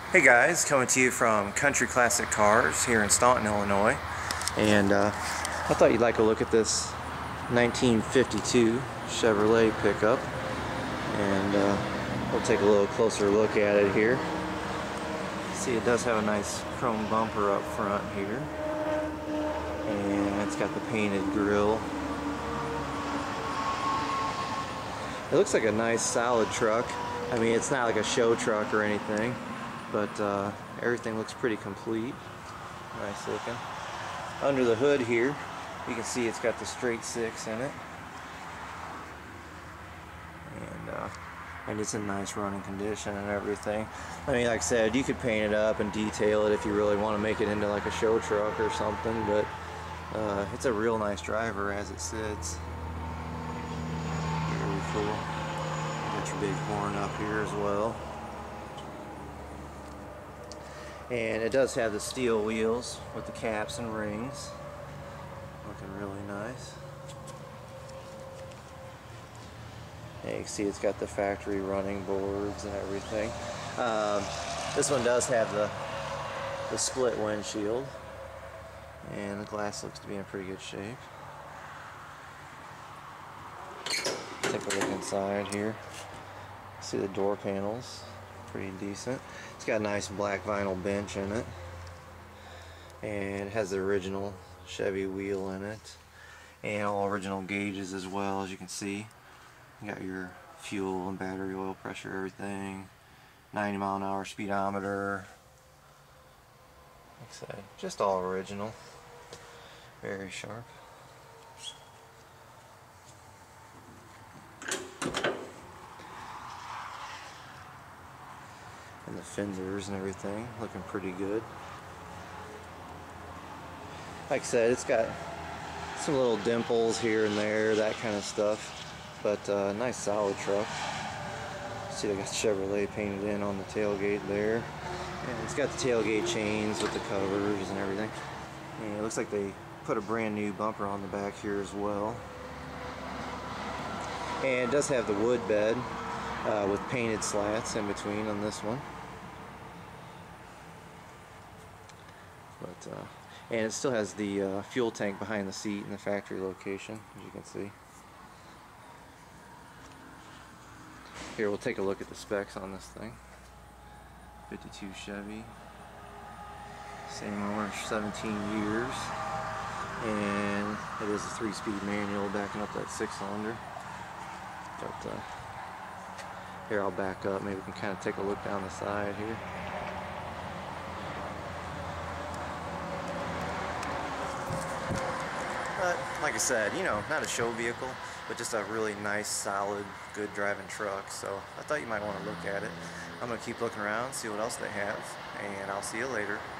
Hey guys, coming to you from Country Classic Cars here in Staunton, Illinois. And I thought you'd like a look at this 1952 Chevrolet pickup. And we'll take a little closer look at it here. See, it does have a nice chrome bumper up front here. And it's got the painted grille. It looks like a nice solid truck. I mean, it's not like a show truck or anything, but everything looks pretty complete. Nice looking. Under the hood here, you can see it's got the straight six in it, and it's in nice running condition and everything. I mean, like I said, you could paint it up and detail it if you really want to make it into like a show truck or something, but it's a real nice driver as it sits. Very cool. Got your big horn up here as well. And it does have the steel wheels with the caps and rings. Looking really nice. And you can see it's got the factory running boards and everything. This one does have the split windshield. And the glass looks to be in pretty good shape. Take a look inside here. See the door panels, pretty decent. It's got a nice black vinyl bench in it, and it has the original Chevy wheel in it, and all original gauges as well. As you can see, you got your fuel and battery oil pressure, everything. 90 mile an hour speedometer. Like I said, just all original. Very sharp. And the fenders and everything looking pretty good. Like I said, it's got some little dimples here and there, that kind of stuff, but nice solid truck. See, they got Chevrolet painted in on the tailgate there, and it's got the tailgate chains with the covers and everything. And it looks like they put a brand new bumper on the back here as well. And it does have the wood bed with painted slats in between on this one. But and it still has the fuel tank behind the seat in the factory location, as you can see. Here, we'll take a look at the specs on this thing. 52 Chevy, same owner, 17 years, and it is a 3-speed manual backing up that 6-cylinder. But here, I'll back up. Maybe we can kind of take a look down the side here. But like I said, you know, not a show vehicle, but just a really nice, solid, good driving truck. So I thought you might want to look at it. I'm going to keep looking around, see what else they have, and I'll see you later.